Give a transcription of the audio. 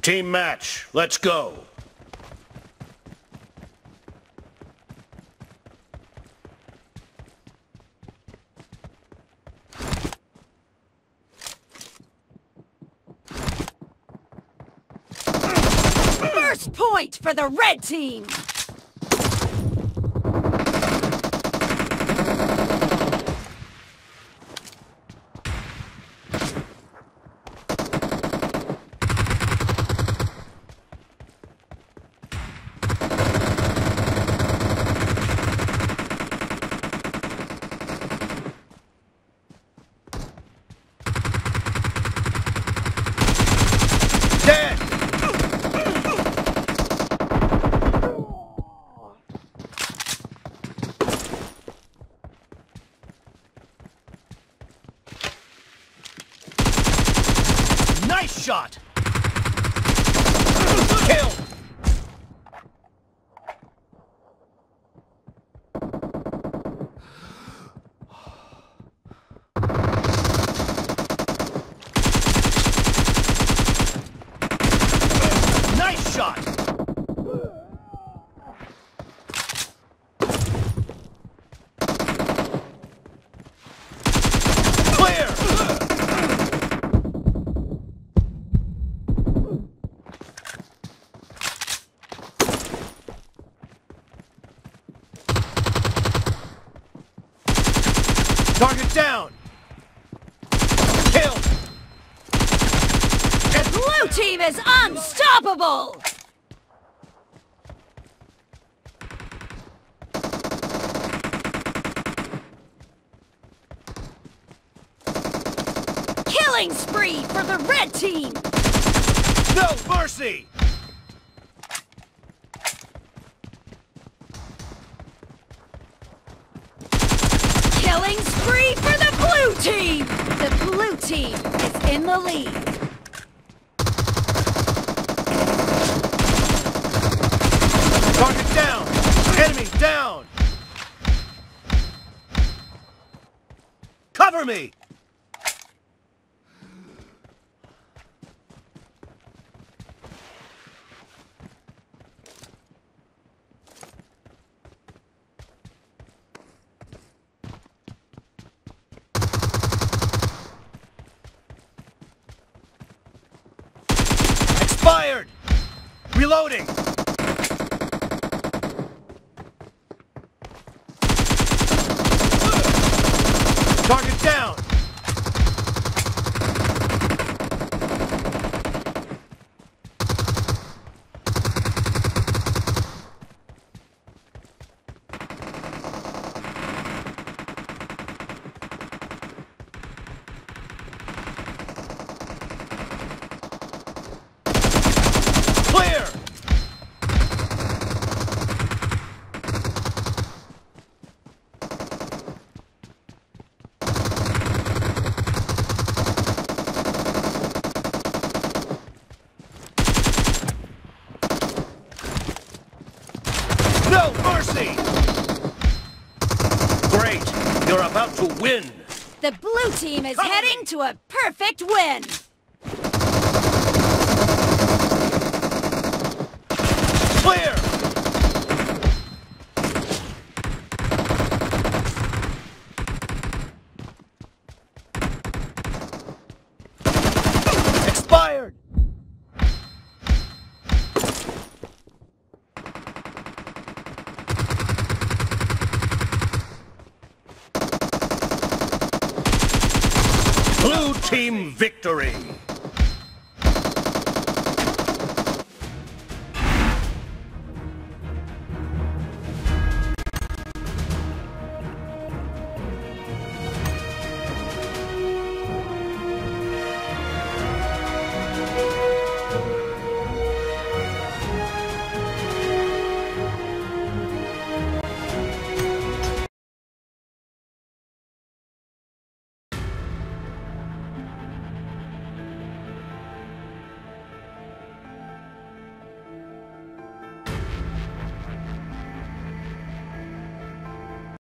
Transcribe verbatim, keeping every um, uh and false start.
Team match, let's go. First point for the red team! Dead! Nice shot! Kill! Nice shot! Clear! Target down! Kill! Blue team is unstoppable! Killing spree for the red team! No mercy! Killing spree for the blue team! The blue team is in the lead. Target down! Enemy down! Cover me! Expired! Reloading! Target down! Clear! No mercy! Great! You're about to win! The blue team is heading to a perfect win! Clear! Expired! Blue team victory!